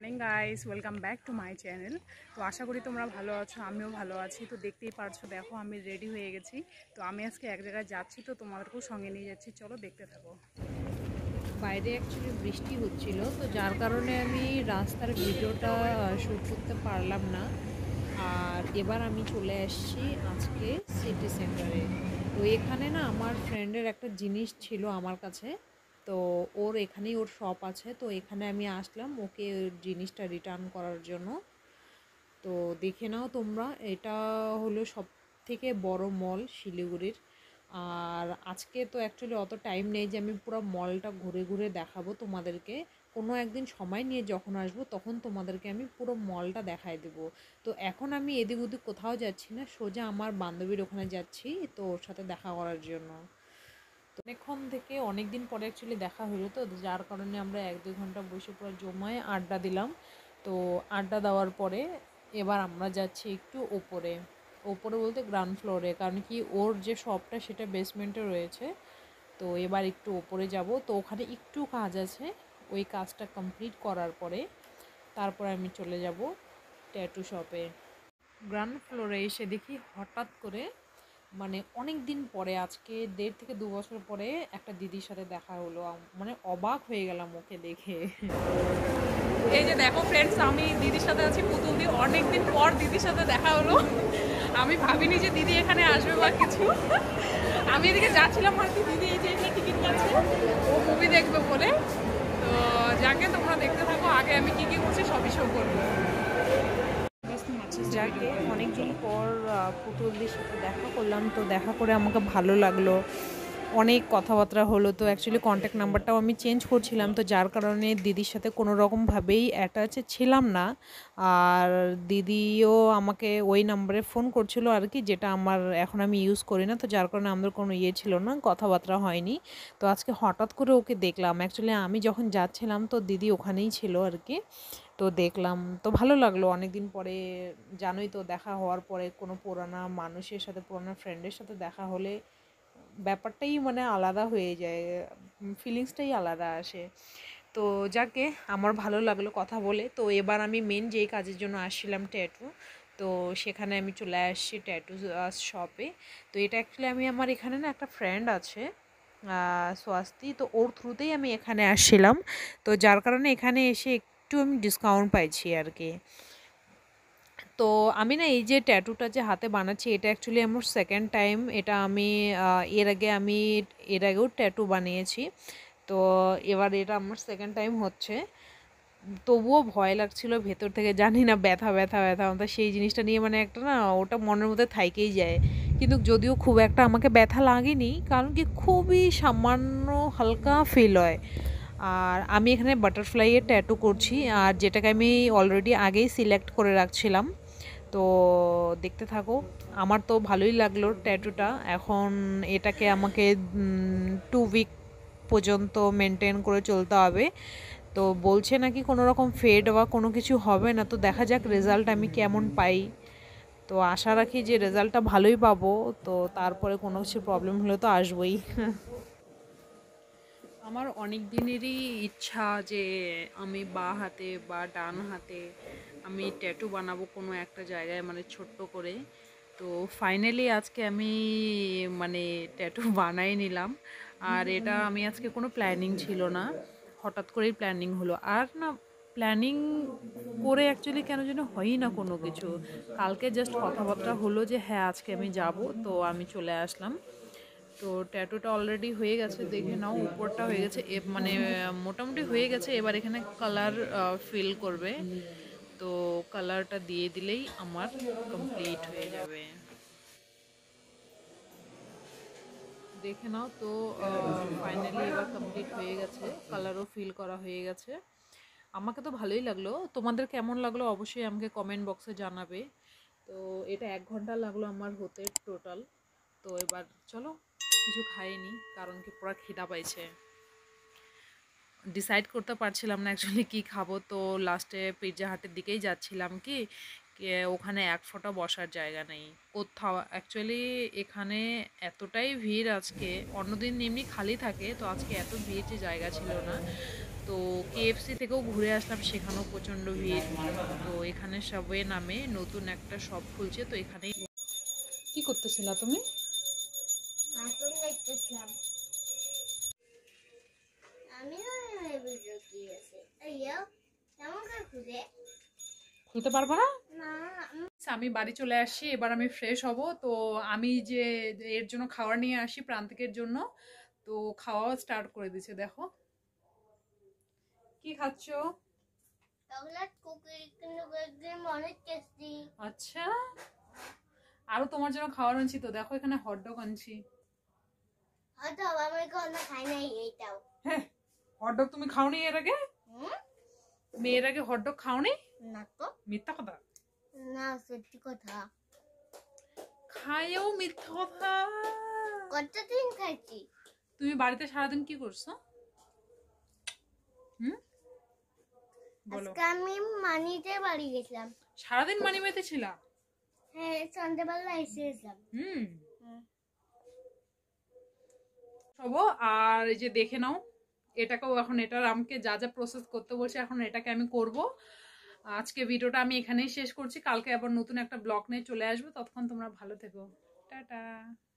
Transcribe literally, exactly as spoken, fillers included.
Morning guys, welcome back to my channel. তো আশা করি তোমরা ভালো আছো, আমিও ভালো আছি। তো দেখতেই পারছো, দেখো আমি রেডি হয়ে গেছি। তো আমি আজকে এক জায়গায় যাচ্ছি, তো তোমাদেরকেও সঙ্গে নিয়ে যাচ্ছি, চলো দেখতে থাকো। বাইরে অ্যাকচুয়ালি বৃষ্টি হচ্ছিল, তো যার কারণে আমি রাস্তার ভিডিওটা শ্যুট করতে পারলাম না। আর এবার আমি চলে আসছি আজকে সিটি সেন্টারে। তো এখানে না আমার ফ্রেন্ডের একটা জিনিস ছিল আমার কাছে, তো ওর এখানেই ওর শপ আছে, তো এখানে আমি আসলাম ওকে ওর জিনিসটা রিটার্ন করার জন্য। তো দেখে নাও তোমরা, এটা হলো সব থেকে বড় মল শিলিগুড়ির। আর আজকে তো অ্যাকচুয়ালি অত টাইম নেই যে আমি পুরো মলটা ঘুরে ঘুরে দেখাবো তোমাদেরকে। কোনো একদিন সময় নিয়ে যখন আসবো তখন তোমাদেরকে আমি পুরো মলটা দেখাই দেবো। তো এখন আমি এদিক ওদিক কোথাও যাচ্ছি না, সোজা আমার বান্ধবীর ওখানে যাচ্ছি, তো ওর সাথে দেখা করার জন্য। তো অনেকক্ষণ থেকে অনেক দিন পরে অ্যাকচুয়ালি দেখা হলো, তো যার কারণে আমরা এক দুই ঘন্টা বসে পুরো জমায়ে আড্ডা দিলাম। তো আড্ডা দেওয়ার পরে এবার আমরা যাচ্ছি একটু ওপরে। ওপরে বলতে গ্রাউন্ড ফ্লোরে, কারণ কি ওর যে শপটা সেটা বেসমেন্টে রয়েছে। তো এবার একটু ওপরে যাব, তো ওখানে একটু কাজ আছে, ওই কাজটা কমপ্লিট করার পরে তারপরে আমি চলে যাব ট্যাটু শপে। গ্রাউন্ড ফ্লোরে এসে দেখি হঠাৎ করে, মানে অনেক দিন পরে, আজকে দেড় থেকে দু বছর পরে একটা দিদির সাথে দেখা হলো। মানে অবাক হয়ে গেলাম ওকে দেখে। এই যে দেখো ফ্রেন্ডস, আমি দিদির সাথে আছি, পুতুল দি। অনেক দিন পর দিদির সাথে দেখা হলো। আমি ভাবিনি যে দিদি এখানে আসবে বা কিছু। আমি এদিকে যাচ্ছিলাম আর কি, দিদি এই যে এখানে টিকিট কাটছে, ও মুভি দেখবে বলে। তো যাকে তোমরা দেখতে থাকো, আগে আমি কি কি করছি সবই শো করবো। যাকে অনেকদিন পর পুতুলদের সাথে দেখা করলাম, তো দেখা করে আমাকে ভালো লাগলো, অনেক কথাবার্তা হলো। তো অ্যাকচুয়ালি কন্ট্যাক্ট নাম্বারটাও আমি চেঞ্জ করছিলাম, তো যার কারণে দিদির সাথে কোনো রকমভাবেই অ্যাটাচে ছিলাম না। আর দিদিও আমাকে ওই নাম্বারে ফোন করছিল আর কি, যেটা আমার এখন আমি ইউজ করি না, তো যার কারণে আমাদের কোনো ইয়ে ছিল না, কথাবার্তা হয়নি। তো আজকে হঠাৎ করে ওকে দেখলাম, অ্যাকচুয়ালি আমি যখন যাচ্ছিলাম তো দিদি ওখানেই ছিল আর কি। তো দেখলাম, তো ভালো লাগলো। অনেক দিন পরে, জানোই তো, দেখা হওয়ার পরে কোনো পুরানা মানুষের সাথে, পুরানা ফ্রেন্ডের সাথে দেখা হলে ব্যাপারটাই মানে আলাদা হয়ে যায়, ফিলিংসটাই আলাদা আসে। তো যাকে আমার ভালো লাগলো কথা বলে। তো এবার আমি মেন যেই কাজের জন্য আসছিলাম, ট্যাটু, তো সেখানে আমি চলে আসছি ট্যাটু শপে। তো এটা অ্যাকচুয়ালি আমি, আমার এখানে না একটা ফ্রেন্ড আছে সোয়াস্তি, তো ওর থ্রুতেই আমি এখানে আসছিলাম। তো যার কারণে এখানে এসে একটু আমি ডিসকাউন্ট পাইছি আর কি। তো আমি না এই যে ট্যাটুটা যে হাতে বানাচ্ছি, এটা অ্যাকচুয়ালি আমার সেকেন্ড টাইম। এটা আমি এর আগে আমি এর আগেও ট্যাটু বানিয়েছি, তো এবার এটা আমার সেকেন্ড টাইম হচ্ছে। তবুও ভয় লাগছিল ভেতর থেকে, জানি না, ব্যথা ব্যথা ব্যথা তো সেই জিনিসটা নিয়ে মানে একটা না, ওটা মনের মধ্যে থাইকেই যায়। কিন্তু যদিও খুব একটা আমাকে ব্যথা লাগেনি, কারণ কি খুবই সামান্য হালকা ফিল হয়। আর আমি এখানে বাটারফ্লাইয়ের ট্যাটু করছি, আর যেটাকে আমি অলরেডি আগেই সিলেক্ট করে রাখছিলাম। তো দেখতে থাকো, আমার তো ভালোই লাগলো ট্যাটুটা। এখন এটাকে আমাকে টু উইক পর্যন্ত মেনটেন করে চলতে হবে। তো বলছে নাকি কোনো রকম ফেড বা কোনো কিছু হবে না, তো দেখা যাক রেজাল্ট আমি কেমন পাই। তো আশা রাখি যে রেজাল্টটা ভালোই পাবো, তো তারপরে কোনো কিছু প্রবলেম হলে তো আসবোই। আমার অনেক দিনেরই ইচ্ছা যে আমি বা হাতে বা ডান হাতে আমি ট্যাটু বানাবো কোনো একটা জায়গায়, মানে ছোট্ট করে। তো ফাইনালি আজকে আমি মানে ট্যাটু বানাই নিলাম। আর এটা আমি আজকে কোনো প্ল্যানিং ছিল না, হঠাৎ করেই প্ল্যানিং হলো। আর না, প্ল্যানিং করে অ্যাকচুয়ালি কেন যেন হয়ই না কোনো কিছু। কালকে জাস্ট কথাবার্তা হলো যে হ্যাঁ আজকে আমি যাব, তো আমি চলে আসলাম। তো ট্যাটুটা অলরেডি হয়ে গেছে, দেখে নাও, উপরটা হয়ে গেছে, মানে মোটামুটি হয়ে গেছে। এবার এখানে কালার ফিল করবে, তো কালারটা দিয়ে দিলেই আমার কমপ্লিট হয়ে যাবে। দেখে নাও, তো ফাইনালি এবার কমপ্লিট হয়ে গেছে, কালারও ফিল করা হয়ে গেছে। আমাকে তো ভালোই লাগলো, তোমাদের কেমন লাগলো অবশ্যই আমাকে কমেন্ট বক্সে জানাবে। তো এটা এক ঘন্টা লাগলো আমার হতে টোটাল। তো এবার চলো, কিছু খাইনি, কারণ কি পুরো খিদা পাইছে। ডিসাইড করতে পারছিলাম না অ্যাকচুয়ালি কী খাবো, তো লাস্টে পিৎজা হাটের দিকেই যাচ্ছিলাম। কি ওখানে এক ফোঁটা বসার জায়গা নেই কোথাও অ্যাকচুয়ালি। এখানে এতটাই ভিড় আজকে, অন্যদিন এমনি খালি থাকে, তো আজকে এত ভিড় যে জায়গা ছিল না। তো কেএফসি থেকেও ঘুরে আসলাম, সেখানেও প্রচণ্ড ভিড়। তো এখানে সাবওয়ে নামে নতুন একটা শপ খুলছে, তো এখানেই। কি করতেছিলা তুমি? খুলতে পারবো না। আমি বাড়ি চলে আসি, এবার আমি ফ্রেশ হব। তো আমি যে এর জন্য খাবার নিয়ে আসি প্রান্তিকের জন্য, তো খাওয়া স্টার্ট করে দিচ্ছে। দেখো কি খাচ্ছ? আচ্ছা, আরো তোমার জন্য খাবার আনছি। তো দেখো এখানে হটডগ আনছি। হ্যাঁ, হটডগ তুমি খাওনি এর আগে? মেয়ের আগে হটডগ খাওনি? না তো। মিথ্যা কথা। না, সত্যি কথা। খাইও মিথ্যা কথা। কতদিন খাইছি? তুমি বাড়িতে সারাদিন কি করছো? হুম, বলো। আজকে আমি মানিতে বাড়ি গেছিলাম। সারাদিন মানিমেতে ছিলা? হ্যাঁ, সন্ধ্যাবেলা এসেছিলাম। হুম। সব আর এই যে দেখে নাও, এটাকেও এখন এটার আমাকে যা যা প্রসেস করতে বলছে এখন এটাকে আমি করব। আজকে ভিডিওটা আমি এখানেই শেষ করছি, কালকে আবার নতুন একটা ব্লগ নিয়ে চলে আসবো। ততক্ষণ তোমরা ভালো থেকো, টাটা।